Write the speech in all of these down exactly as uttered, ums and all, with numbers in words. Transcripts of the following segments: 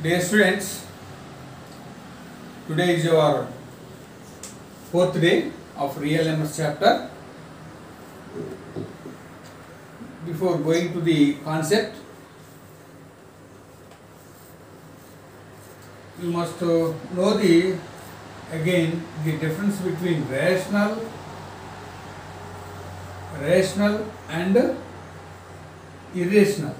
Dear students, today is your fourth day of real numbers chapter. Before going to the concept, you must uh, know the again the difference between rational, rational and irrational.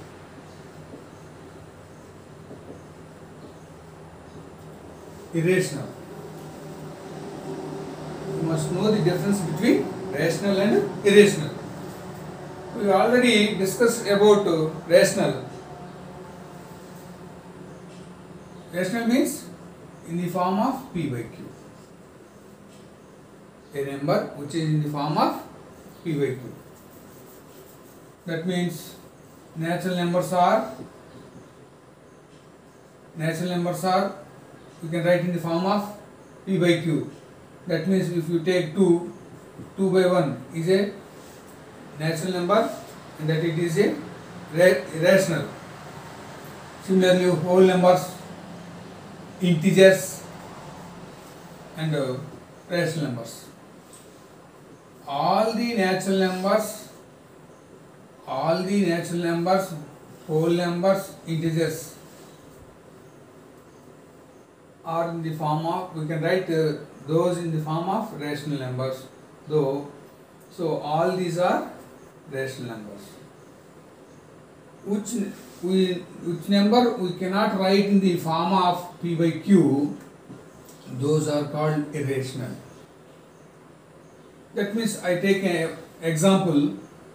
Irrational. You must know the difference between rational and irrational. We already discussed about uh, rational. Rational means in the form of P by Q. A number which is in the form of P by Q. That means natural numbers are natural numbers are you can write in the form of P by Q. That means if you take two, two by one is a natural number and that it is a irrational. Similarly, whole numbers, integers and uh, rational numbers. All the natural numbers, all the natural numbers, whole numbers, integers are in the form of, we can write uh, those in the form of rational numbers though. So all these are rational numbers. Which we which number we cannot write in the form of P by Q, those are called irrational. That means I take an example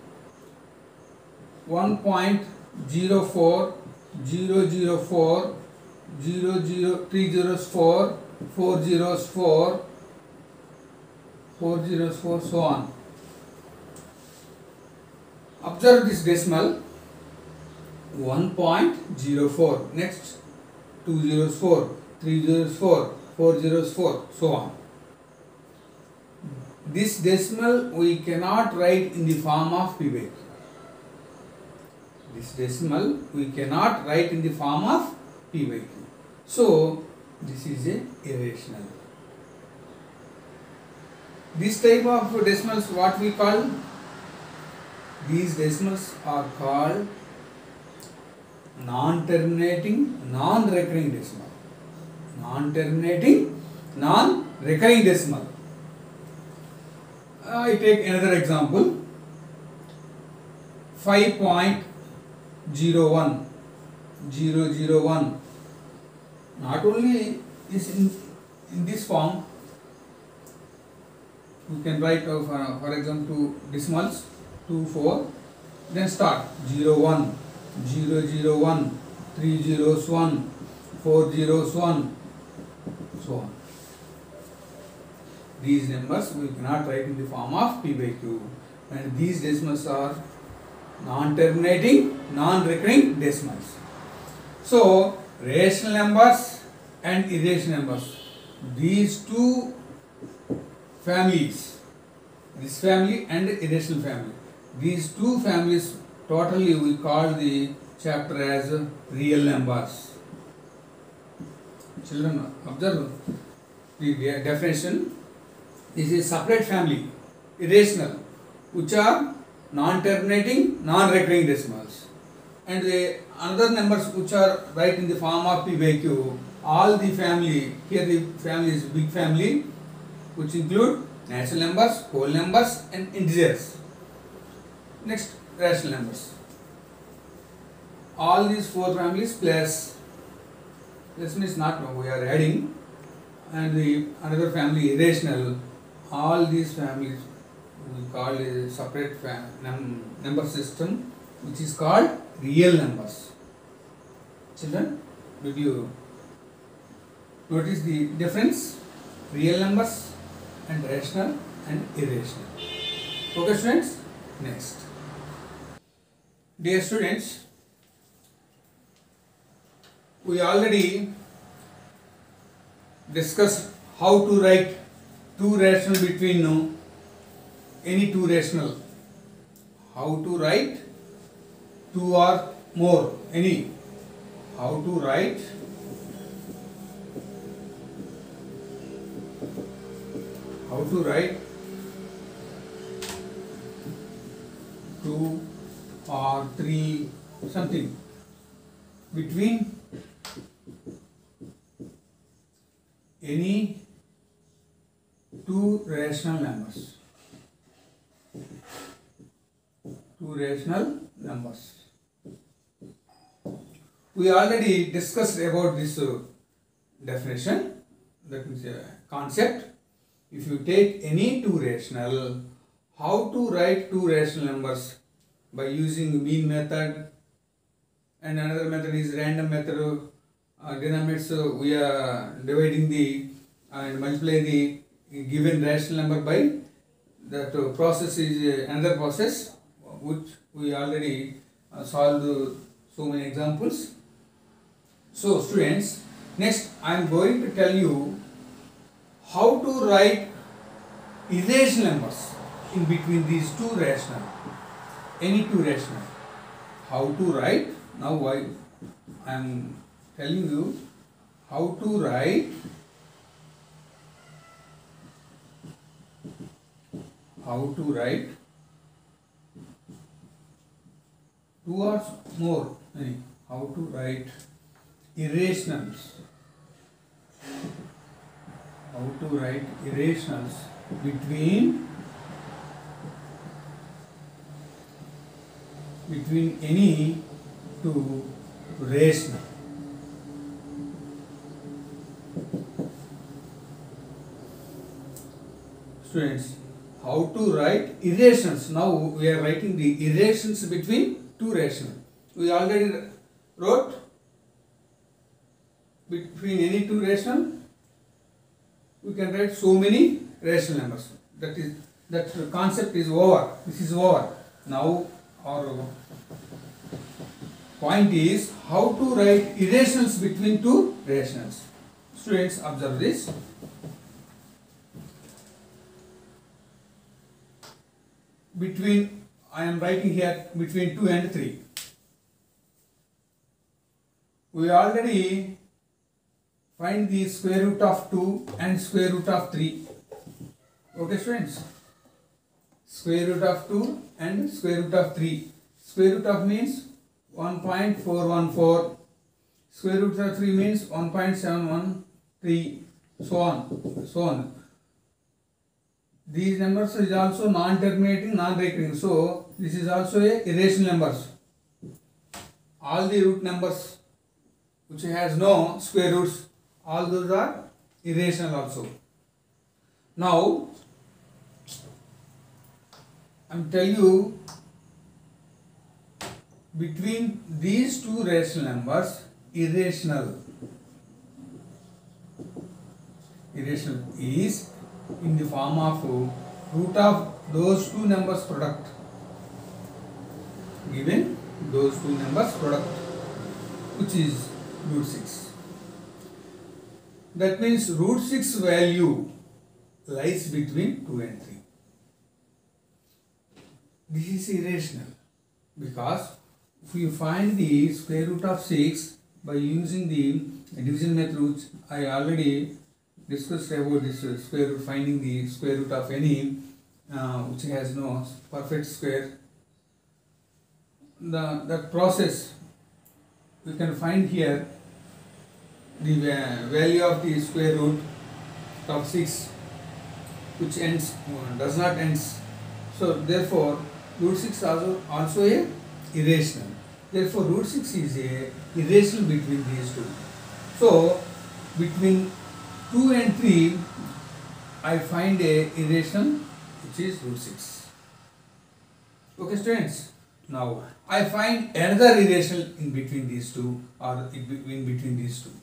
one point zero four zero zero four zero zero three zeros four four zeros four four zeros four so on. Observe this decimal one point zero four, next two zeros four, three zeros four, four zeros four so on. This decimal we cannot write in the form of P by Q. This decimal we cannot write in the form of P by Q. So this is a irrational. This type of decimals what we call? These decimals are called non-terminating, non-recurring decimal. Non-terminating, non-recurring decimal. I take another example. five point zero one zero zero one. Not only is in, in this form, you can write uh, for, for example two decimals two, four, then start zero, one, zero, zero, one, three zeros, one, four zeros, one, so on. These numbers we cannot write in the form of P by Q, and these decimals are non-terminating, non-recurring decimals. So rational numbers and irrational numbers, these two families, this family and irrational family, these two families totally we call the chapter as real numbers. Children, observe the definition. This is separate family, irrational, which are non-terminating, non-recurring decimals, and the another numbers which are right in the form of P by Q. All the family, here the family is big family, which include natural numbers, whole numbers and integers. Next, rational numbers. All these four families plus, this means not we are adding, and the another family irrational. All these families we call a separate num number system, which is called real numbers. Children, did you notice the difference? Real numbers and rational and irrational. Okay students, next. Dear students, we already discussed how to write two rational between no, any two rational. How to write two or more, any. How to write to write two or three something between any two rational numbers. Two rational numbers. We already discussed about this uh, definition, that means a concept. If you take any two rational, how to write two rational numbers? By using mean method, and another method is random method. Uh, denominators, uh, we are dividing the uh, and multiply the given rational number by that uh, process is uh, another process which we already uh, solved uh, so many examples. So students, next I am going to tell you how to write irrational numbers in between these two rational, any two rational. How to write? Now I am telling you how to write how to write two or more, how to write irrationals, how to write irrationals between between any two rational. Students, how to write irrations? Now we are writing the irrations between two rational. We already wrote between any two rational. We can write so many rational numbers. That is, that concept is over. This is over. Now our point is how to write irrationals between two rationals. Students, observe this. Between, I am writing here between two and three. We already find the square root of two and square root of three. Okay students? Square root of two and square root of three. Square root of means one point four one four. Square root of three means one point seven one three. So on. So on. These numbers is also non-terminating, non-recurring. So this is also a irrational numbers. All the root numbers which has no square roots, all those are irrational also. Now I am telling you between these two rational numbers, irrational. Irrational is in the form of root of those two numbers product. Given those two numbers product, which is root six. That means root six value lies between two and three. This is irrational because if you find the square root of six by using the division method, which I already discussed about this uh, square root, finding the square root of any uh, which has no perfect square. The that process we can find here the uh, value of the square root of six, which ends uh, does not ends. So therefore root six also also a irrational. Therefore root six is a irrational between these two. So between two and three, I find a irrational which is root six. Okay students, now I find another irrational in between these two, or in between these two.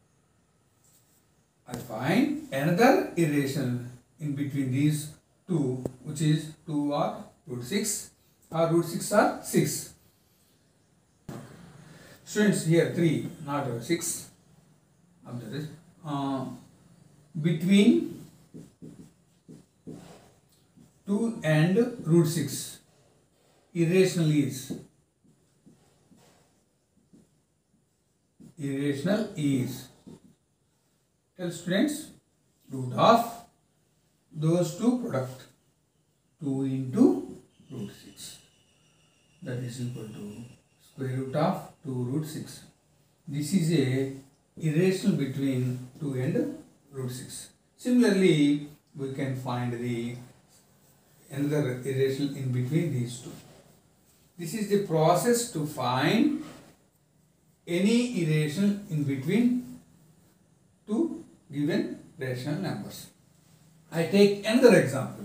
I find another irrational in between these two, which is two or root six, or root six or six. Okay. Students, here three, not six. Observe this. Uh, between two and root six, irrational is irrational is tell students root of those two product, two into root six, that is equal to square root of two root six. This is a irrational between two and root six. Similarly, we can find the another irrational in between these two. This is the process to find any irrational in between two given rational numbers. I take another example.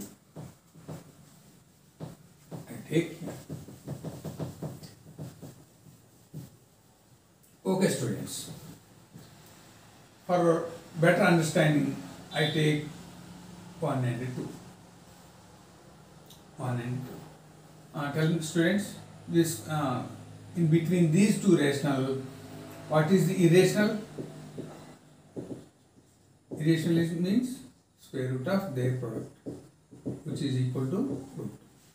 I take okay students, for better understanding I take one and two. one and two. Uh, tell me students, this uh, in between these two rational, what is the irrational? Irrational is, means square root of their product, which is equal to root.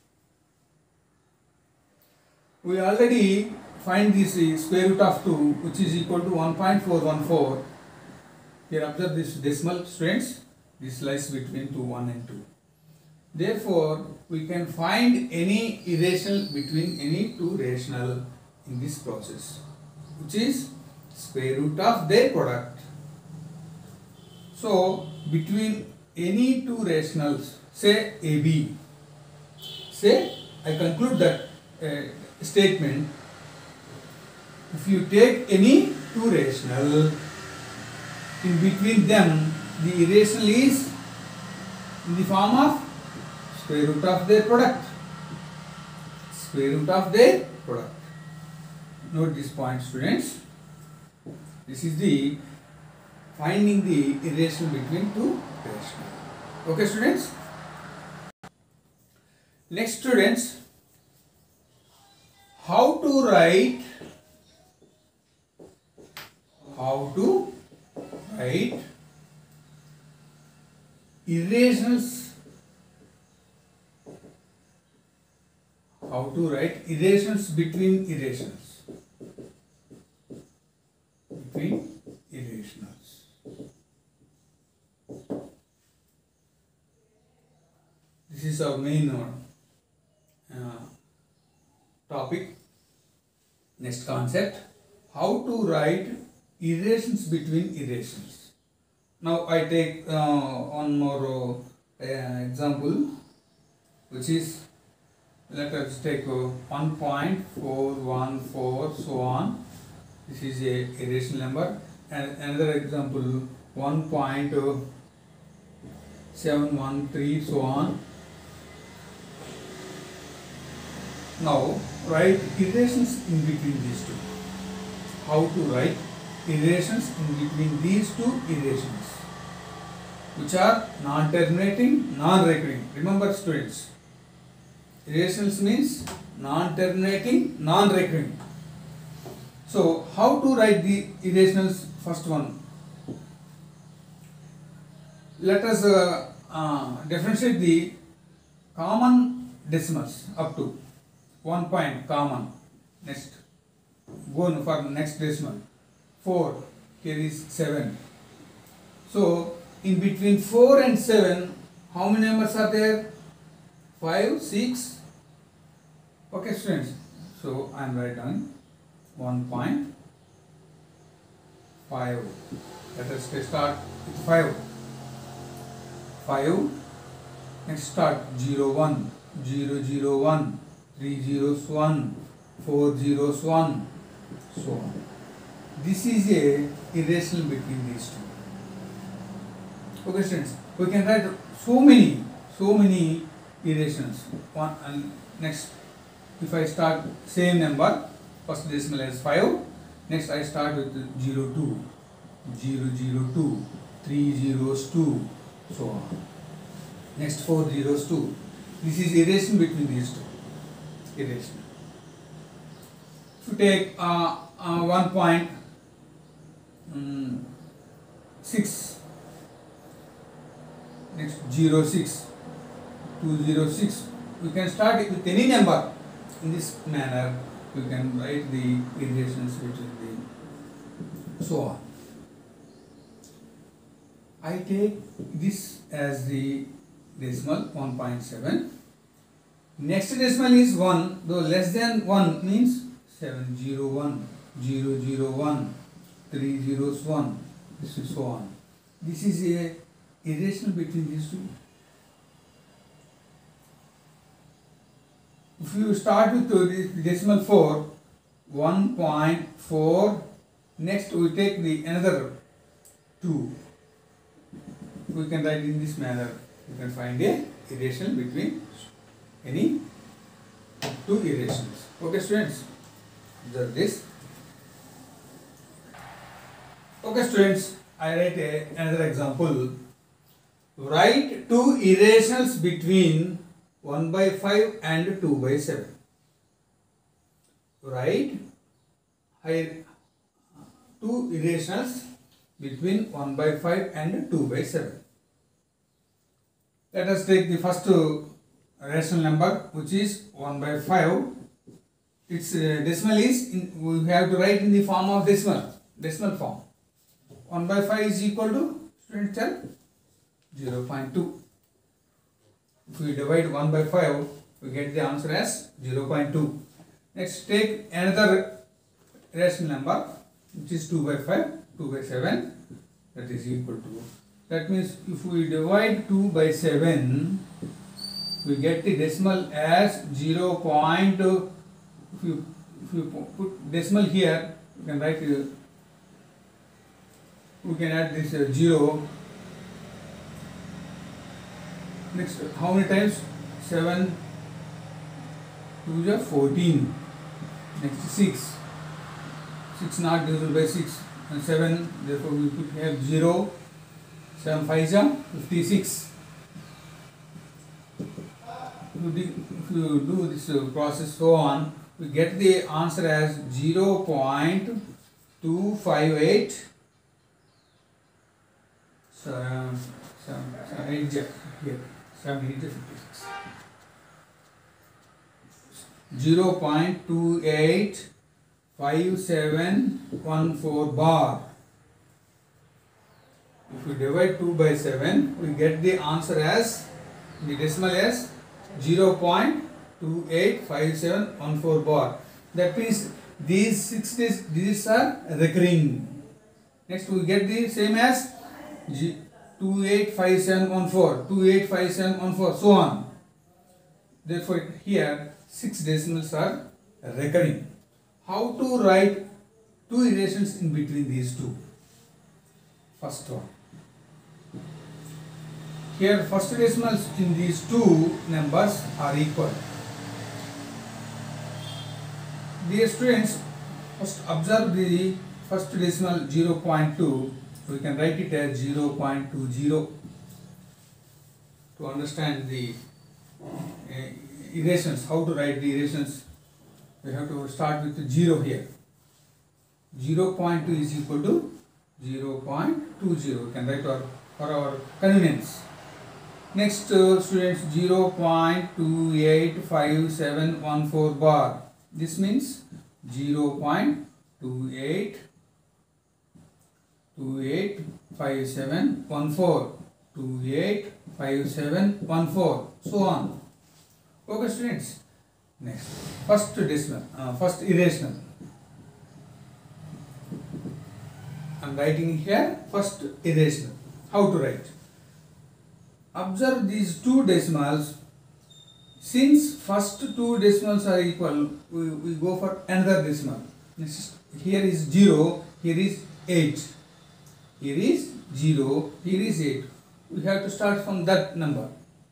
We already find this uh, square root of two, which is equal to one point four one four. Here observe this decimal students, this lies between two, one and two. Therefore, we can find any irrational between any two rational in this process, which is square root of their product. So, between any two rationals, say A B, say I conclude that uh, statement, if you take any two rational, in between them the irrational is in the form of square root of their product. Square root of their product. Note this point students. This is the finding the irrational between two rational. Okay students. Next students, how to write how to write irrationals. How to write irrationals between irrationals. Between irrationals. This is our main uh, topic. Next concept. How to write irrations between irrations. Now I take uh, one more uh, example, which is, let us take uh, one point four one four, so on. This is a irrational number. And another example, one point seven one three, so on. Now write irrations in between these two. How to write irrations in between these two irrations, which are non-terminating, non-recurring. Remember students, irrationals means non-terminating, non-recurring. So, how to write the irrationals? First one, let us uh, uh, differentiate the common decimals up to one point common. Next, go for next decimal. four, here is seven. So, in between four and seven, how many numbers are there? five, six. Okay students, so I am writing one point five. Let us start with five. five. Next start zero one, zero zero one, three zeros one, four zeros one, so on. This is a irrational between these two. Okay students, we can write so many, so many irrationals. One and next, if I start same number, first decimal is five, next I start with zero two, zero zero two, three zeros two, so on. Next four zeros two. This is irrational between these two. Irrational. If you take uh, uh, one point um, six, next zero six, two zero six, we can start with any number. In this manner, we can write the irrations between the so on. I take this as the decimal one point seven. Next decimal is one, though less than one means seven zero one, zero zero one, three zeros one, this is so on. This is a irrational between these two. If you start with the decimal four, one point four, next we take the another two. We can write in this manner. You can find a irrational between any two irrationals. Okay, students, observe this. Okay, students, I write a, another example. Write two irrationals between one by five and two by seven. Write two irrationals between one by five and two by seven. Let us take the first rational number, which is one by five. Its uh, decimal is, in, we have to write in the form of decimal, decimal form. one by five is equal to, students tell, zero point two. If we divide one by five, we get the answer as zero point two. Next, take another rational number, which is two by five, two by seven, that is equal to. That means if we divide two by seven, we get the decimal as zero point two. If you, if you put decimal here, you can write, uh, we can add this uh, zero. Next, how many times? seven, two is fourteen. Next, six. six not divisible by six. And seven, therefore we put here zero. seven five is fifty-six. If you do this process so on, we get the answer as zero point two five eight. So, um, seven, seven, eight, here, seven, eight, fifty-six. zero point two eight five seven one four bar. If we divide two by seven, we get the answer as, the decimal as zero point two eight five seven one four bar. That means these six digits are recurring. Next we get the same as two eight five seven one four, two eight five seven one four, so on. Therefore here six decimals are recurring. How to write two irrationals in between these two? First one. Here first decimals in these two numbers are equal. Dear students, first observe the first decimal zero point two. We can write it as zero point two zero. To understand the uh, irrations, how to write the irrations, we have to start with zero here. zero point two is equal to zero point two zero. We can write our, for our convenience. Next, uh, students, zero point two eight five seven one four bar. This means zero point two eight two eight five seven one four, two eight five seven one four, so on. Okay, students. Next, first decimal, uh, first irrational. I am writing here first irrational. How to write? Observe these two decimals. Since first two decimals are equal, we, we go for another decimal. Next, here is zero, here is eight. Here is zero, here is eight. We have to start from that number.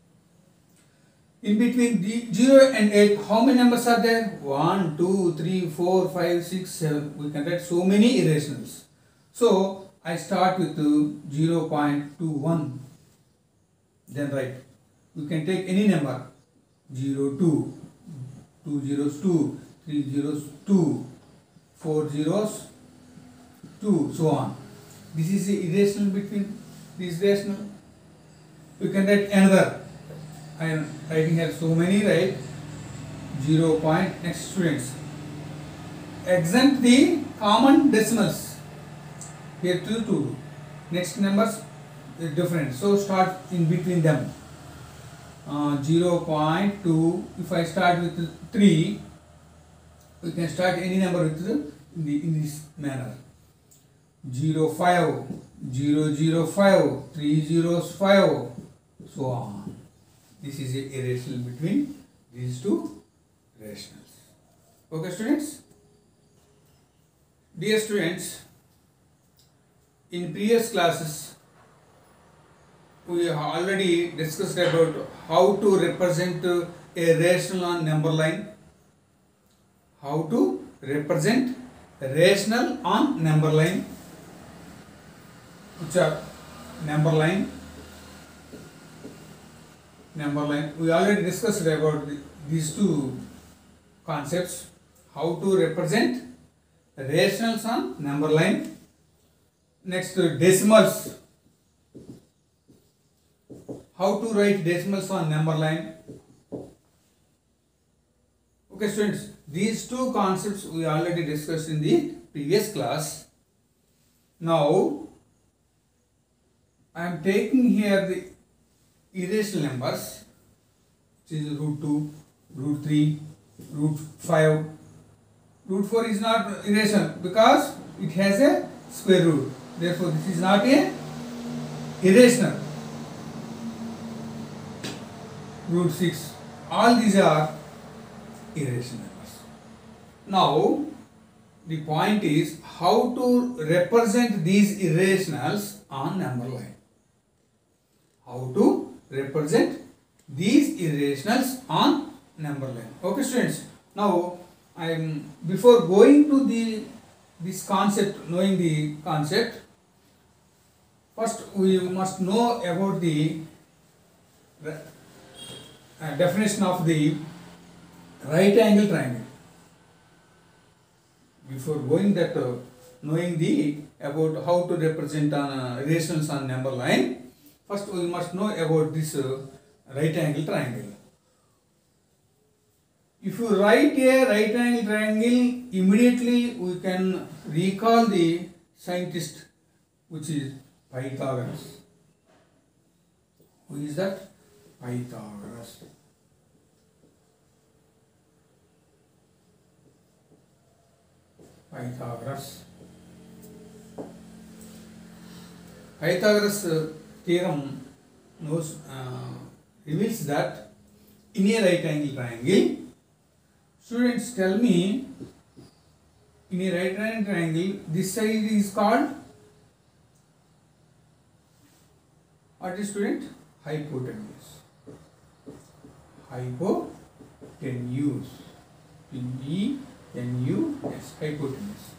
In between the zero and eight, how many numbers are there? one, two, three, four, five, six, seven. We can write so many irrationals. So, I start with zero point two one. Then write. You can take any number. zero, two, two zeros, two, three zeros, two, four zeros, two, so on. This is the irrational between these rational. You can write another. I am writing here so many, right? zero point. Next, students, exempt the common decimals. Here two, two. Next numbers is different. So start in between them. uh, zero point two. If I start with three, we can start any number with the, in, the, in this manner. zero five, zero zero five, three zeros five, so on. This is a relation between these two rationals. Okay, students? Dear students, in previous classes, we have already discussed about how to represent a rational on number line. How to represent a rational on number line. Which are number line. Number line. We already discussed about the, these two concepts. How to represent rationals on number line. Next, decimals. How to write decimals on number line. Okay, students, these two concepts we already discussed in the previous class. Now, I am taking here the irrational numbers, which is root two, root three, root five. Root four is not irrational because it has a square root. Therefore, this is not a irrational. Root six. All these are irrational numbers. Now, the point is how to represent these irrationals on number line. How to represent these irrationals on number line. Okay, students. Now, I am before going to the this concept, knowing the concept, first we must know about the uh, definition of the right angle triangle. Before going that, uh, knowing the about how to represent on uh, rationals on number line, first we must know about this uh, right angle triangle. If you write a right angle triangle, immediately we can recall the scientist, which is Pythagoras. Who is that? Pythagoras. Pythagoras. Pythagoras uh, theorem knows, uh, reveals that in a right angle triangle, students tell me, in a right angle triangle, this side is called, what is, student? Hypotenuse. Hypotenuse. P E N U S. Hypotenuse.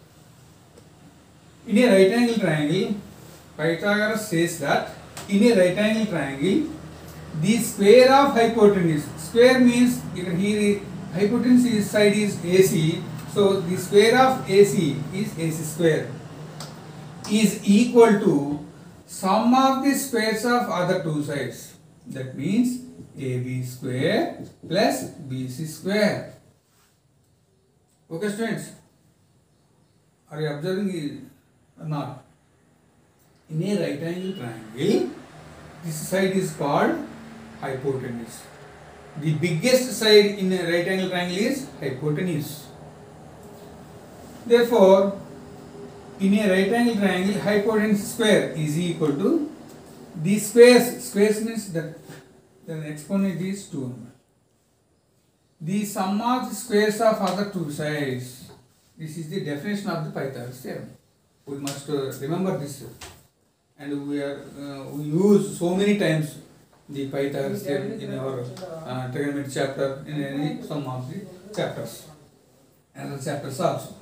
In a right angle triangle, Pythagoras says that in a right angle triangle, the square of hypotenuse, square means here hypotenuse side is A C, so the square of A C is A C square, is equal to sum of the squares of other two sides. That means A B square plus B C square. Okay, students, are you observing it or not? In a right angle triangle, this side is called hypotenuse. The biggest side in a right angle triangle is hypotenuse. Therefore, in a right angle triangle, hypotenuse square is equal to the squares. Squares means that the exponent is two. The sum of the squares of other two sides. This is the definition of the Pythagoras theorem. We must uh, remember this, and we are uh, we use so many times the Pythagoras theorem in our uh, trigonometry chapter, in any some of the chapters, and the chapters also.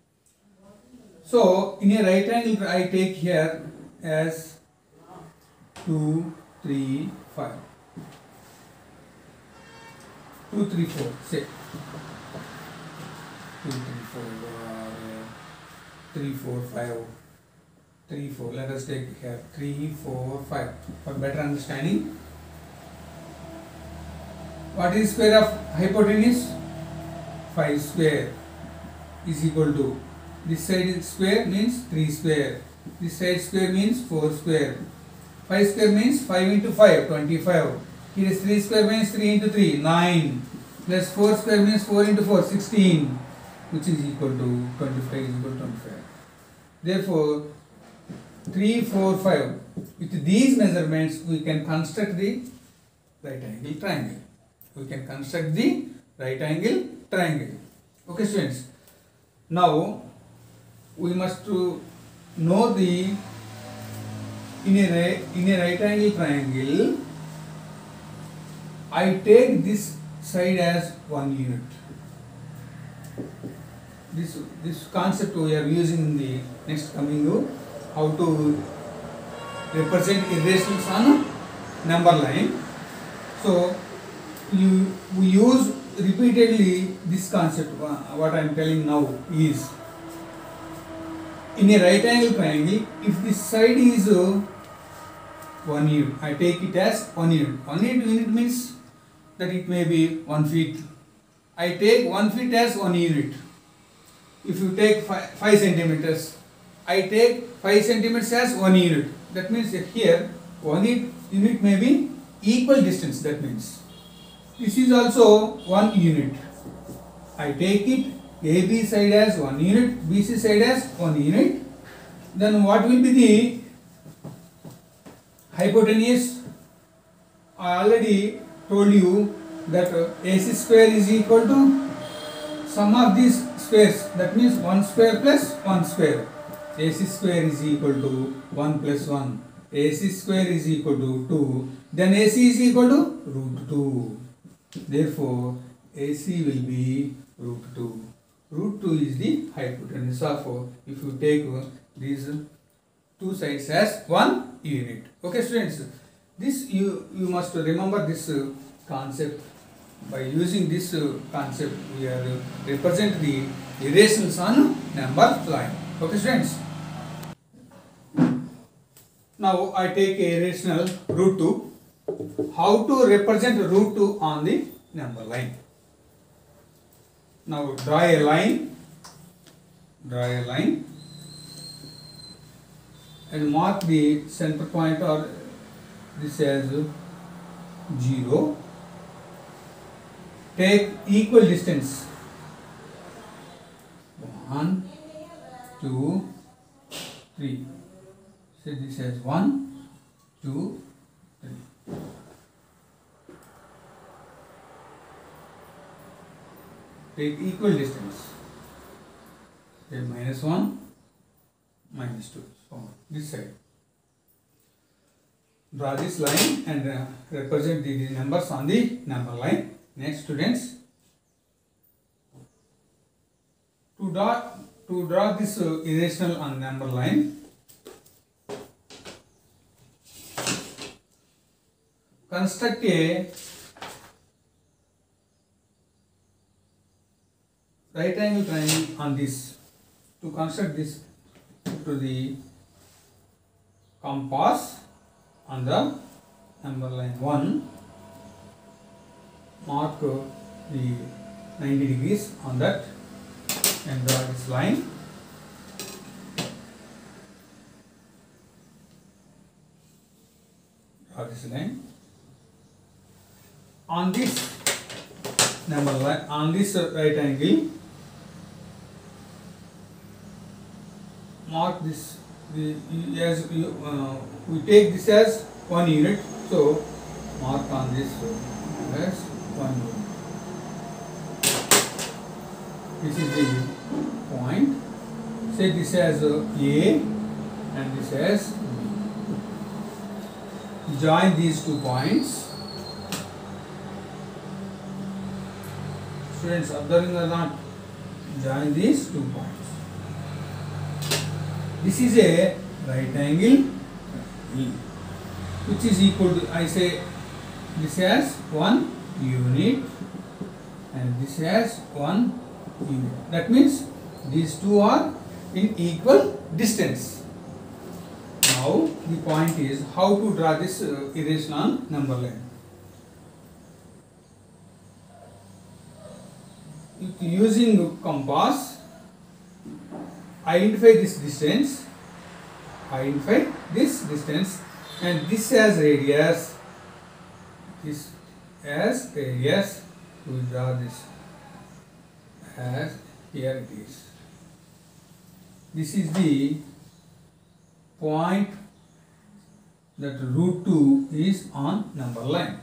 So, in a right angle, I take here as two, three, five. two, three, four, say. two, three, four, uh, three, four, five, three, four. Let us take here three, four, five. For better understanding, what is square of hypotenuse? five square is equal to, this side square means three square, this side square means four square, five square means five into five, twenty-five, Here is three square means three into three, nine. Plus four square means four into four, sixteen. Which is equal to twenty-five is equal to twenty-five. Therefore, three, four, five. With these measurements, we can construct the right angle triangle. We can construct the right angle triangle. Okay, students. Now, we must to know the in a right, in a right angle triangle. I take this side as one unit. This this concept we are using in the next coming to how to represent irrationals on number line. So you we use repeatedly this concept. What I am telling now is in a right angle triangle, if this side is uh, one unit, I take it as one unit. One unit means that it may be one feet. I take one feet as one unit. If you take five, five centimeters, I take five centimeters as one unit. That means that here one unit may be equal distance. That means this is also one unit. I take it A B side as one unit, B C side as one unit. Then what will be the hypotenuse? I already told you that A C square is equal to sum of these squares. That means one square plus one square. A C square is equal to one plus one. A C square is equal to two. Then A C is equal to root two. Therefore, A C will be root two. Root two is the hypotenuse of, if you take these two sides as one unit. Okay, students. This you, you must remember this uh, concept. By using this uh, concept, we are uh, represent the irrationals on number line. Okay, students. Now I take a irrational root two. How to represent root two on the number line? Now draw a line. Draw a line and mark the center point or this as zero. Take equal distance. One, two, three. Say this as one, two, three. Take equal distance. Say minus one, minus two. So this side. Draw this line and uh, represent the numbers on the number line. Next, students, to draw to draw this uh, irrational on number line, construct a right angle triangle on this. To construct this, to the compass on the number line one. Mark uh, the ninety degrees on that and draw this line. Draw this line. On this number line, on this uh, right angle, mark this. The, as you, uh, we take this as one unit, so mark on this uh, as one unit. This is the point. Say this as uh, A and this as B. Join these two points. Students, observing or not, join these two points. This is a right angle which is equal to, I say this as one unit and this as one unit. That means these two are in equal distance. Now the point is how to draw this uh, irrational number line. Using compass, identify this distance, identify this distance and this as radius, this as a yes. We draw this as here it is. This is the point that root two is on number line.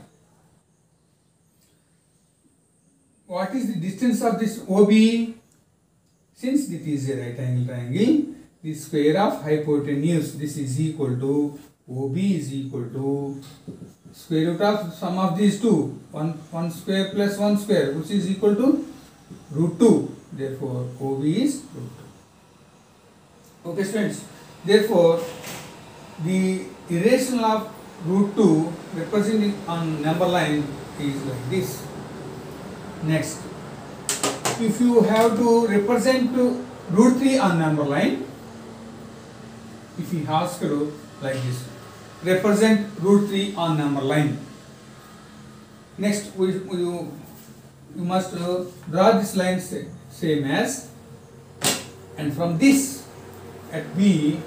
What is the distance of this O B? Since it is a right angle triangle, the square of hypotenuse, this is equal to O B is equal to square root of sum of these two, one, one square plus one square, which is equal to root two. Therefore, O B is root two. Okay, students. Therefore, the irrational of root two represented on number line is like this. Next, if you have to represent root three on number line, if he has to do like this, represent root three on number line. Next, we, we you must uh, draw this line say, same as, and from this at B,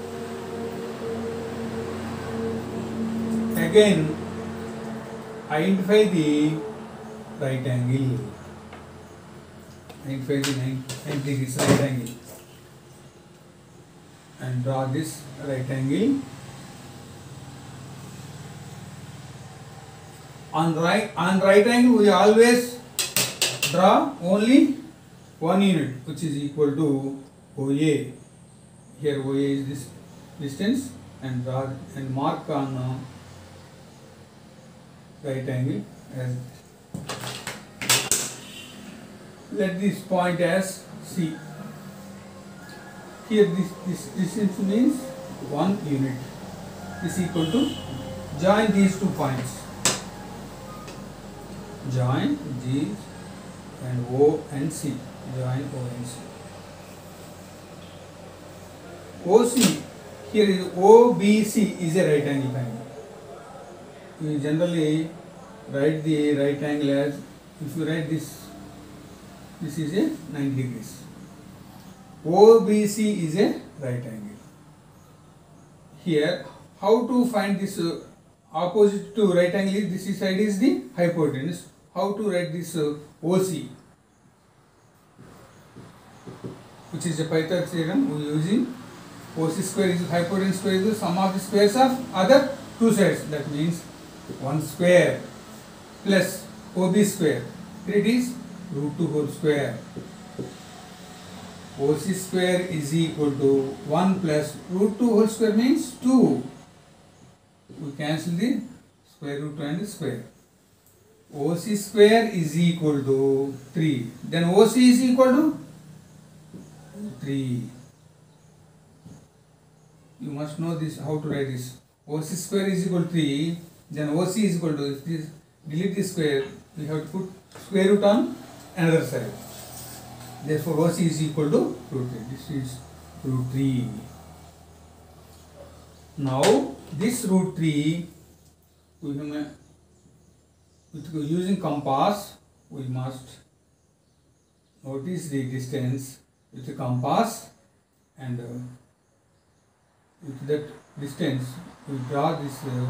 again identify the right angle. Identify the ninety degrees right angle and draw this right angle. On right on right angle, we always draw only one unit, which is equal to O A. Here O A is this distance, and draw and mark on uh, right angle as. Let this point as C. Here this, this distance means one unit is equal to, join these two points. Join G and O and C. Join O and C. O C, here is O B C is a right angle triangle. We generally write the right angle as, if you write this, this is a ninety degrees. O B C is a right angle. Here, how to find this uh, opposite to right angle? This side is the hypotenuse. How to write this uh, O C, which is a Pythagoras theorem we are using. O C square is hypotenuse square is the sum of the squares of other two sides. That means one square plus O B square. Here it is root two whole square. O C square is equal to one plus root two whole square means two. We cancel the square root and the square. O C square is equal to three. Then O C is equal to three. You must know this, how to write this. O C square is equal to three. Then O C is equal to, if this, delete this square, we have to put square root on another side. Therefore, O C is equal to root three. This is root three. Now, this root three, we have, with using compass, we must notice the distance with the compass, and uh, with that distance, we draw this uh,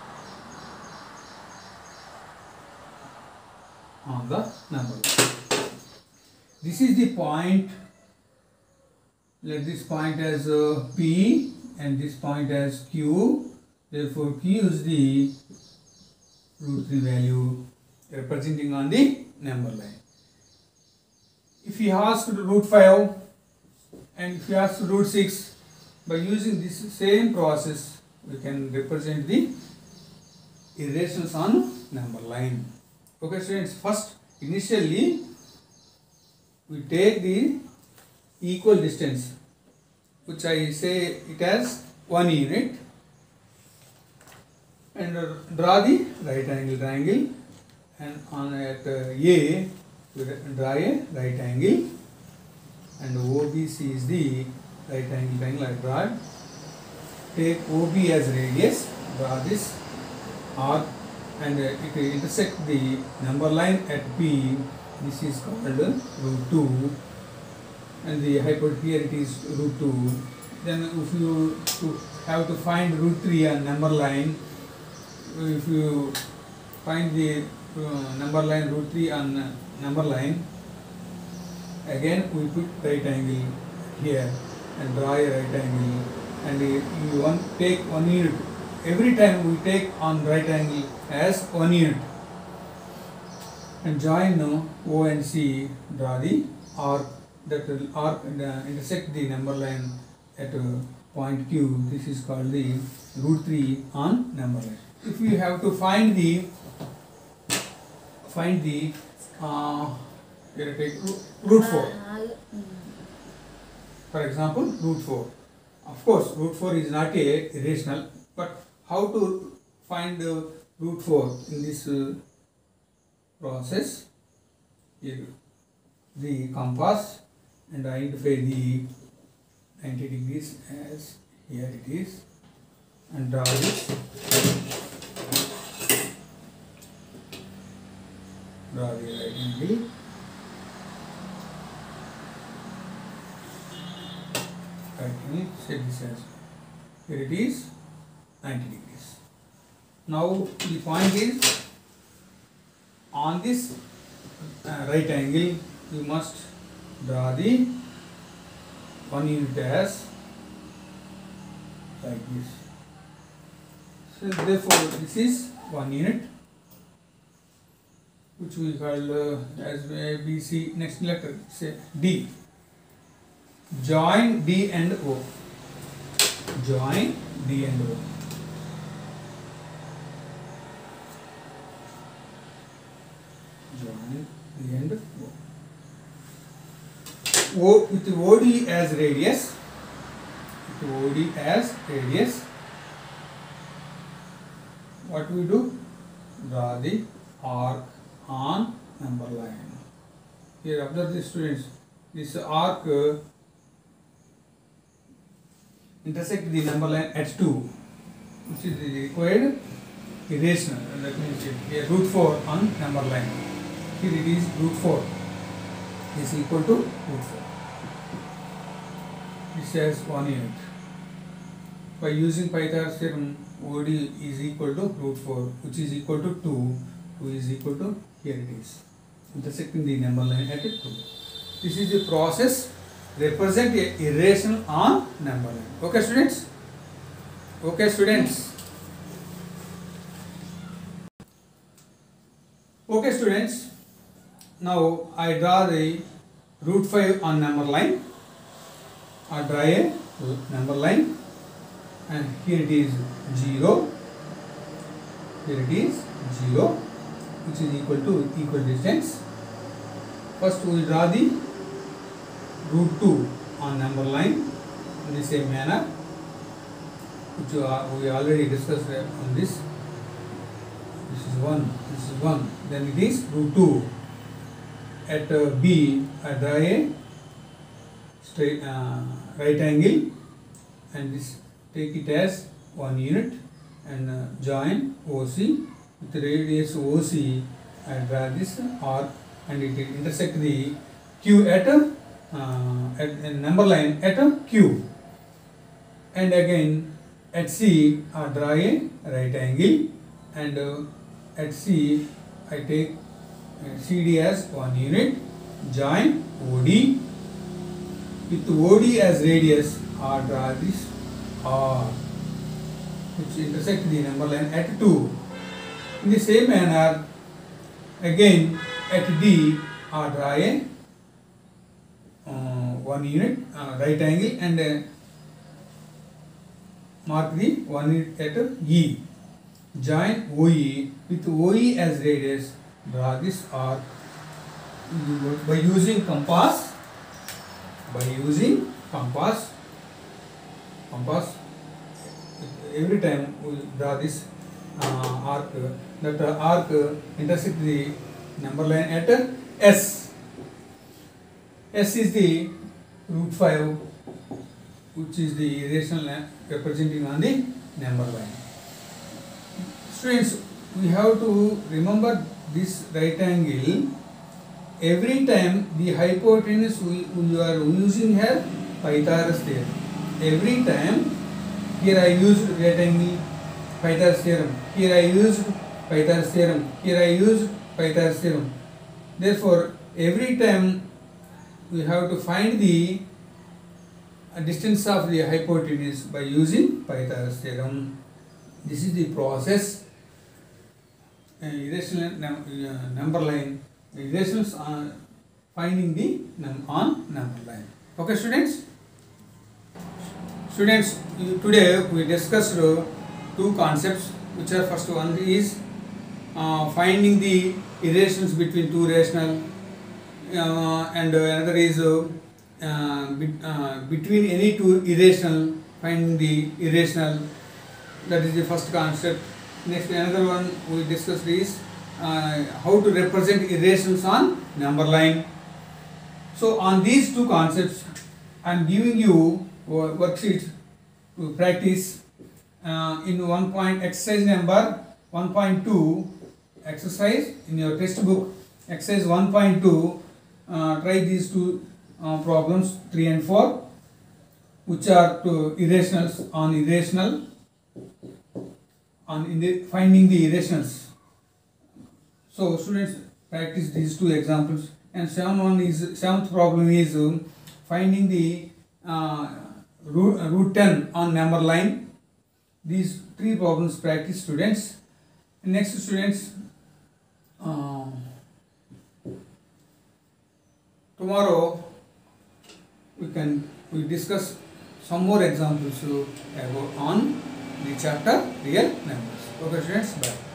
on the number. This is the point. Let this point as uh, P and this point as Q. Therefore, Q is the root three value representing on the number line. If he has to root five and if he has to root six, by using this same process, we can represent the irrationals on number line. Okay, students, first initially we take the equal distance, which I say it as one unit, and draw the right angle triangle, and on at uh, A we draw a right angle, and O B C is the right angle triangle. I draw. Take O B as radius, draw this arc, and uh, it intersect the number line at P. This is called root two, and the hypotenuse here it is root two. Then if you to have to find root three on number line, if you find the uh, number line root three on uh, number line. Again we put right angle here and draw a right angle, and you want take one unit. Every time we take on right angle as one unit, and join uh, O and C, draw the arc that will arc and uh, intersect the number line at uh, point Q. This is called the root three on number line. If we have to find the find the uh, here take root four. For example, root four. Of course, root four is not a irrational, but how to find the root four in this uh, process? Here, the compass and identify the ninety degrees as here it is, and draw this. Draw the right angle. Right angle, set this as here it is ninety degrees. Now the point is, on this uh, right angle you must draw the one unit as like this. So therefore this is one unit, which we call uh, as A, B, C. Next letter, say D. Join D and O. Join D and O. Join D and O. O with O D as radius. With O D as radius. What we do? Draw the arc on number line. Here observe the students. This arc uh, intersect the number line at two, which is the required irrational. That means here root four on number line. Here it is root four. This is equal to root four. This has one unit. By using Pythagoras theorem, O D is equal to root four, which is equal to two. two is equal to, here it is, intersecting the number line at two. This is the process represent a irrational on number line. Okay students? Okay students? Okay students, now I draw the root five on number line. I draw a number line, and here it is zero, here it is zero, which is equal to equal distance. First we draw the root two on number line in the same manner, which we already discussed on this. This is one, this is one, then it is root two. At uh, B, I draw a straight uh, right angle, and this take it as one unit, and uh, join O C with the radius O C. I draw this arc, and it will intersect the Q at a uh, at a number line at a Q, and again at C I draw a right angle, and uh, at C I take uh, C D as one unit, join O D with O D as radius. I draw this R, which intersect the number line at two. In the same manner, again at D I draw a uh, one unit uh, right angle, and uh, mark the one unit at E. Join O E with O E as radius. Draw this arc by using compass. By using compass. Compass. Every time we draw this uh, arc, that uh, arc uh, intersect the number line at uh, S. S is the root five, which is the irrational line representing on the number line. Students, we have to remember this right angle. Every time the hypotenuse we, we are using here Pythagoras theorem. Every time, here I used right angle Pythagoras theorem. Here I used Pythagoras theorem. Here I used Pythagoras theorem. Therefore, every time we have to find the distance of the hypotenuse by using Pythagoras theorem. This is the process. Uh, irrational num uh, number line. Irrationals are finding the num on number line. Okay, students. Students, today we discussed uh, two concepts, which are first one is uh, finding the irrationals between two rational, uh, and another is uh, uh, be, uh, between any two irrational, finding the irrational. That is the first concept. Next, another one we discussed is uh, how to represent irrationals on number line. So on these two concepts, I am giving you worksheet to practice. Uh, in one point exercise number one point two exercise in your textbook, exercise one point two, uh, try these two uh, problems three and four, which are to irrationals on irrational, on in the finding the irrationals. So students, practice these two examples. And seventh one is seventh problem is uh, finding the uh, root, uh, root ten on number line. These three problems practice, students. Next, students, uh, tomorrow we can we discuss some more examples uh, about on the chapter real numbers. Okay, students, bye.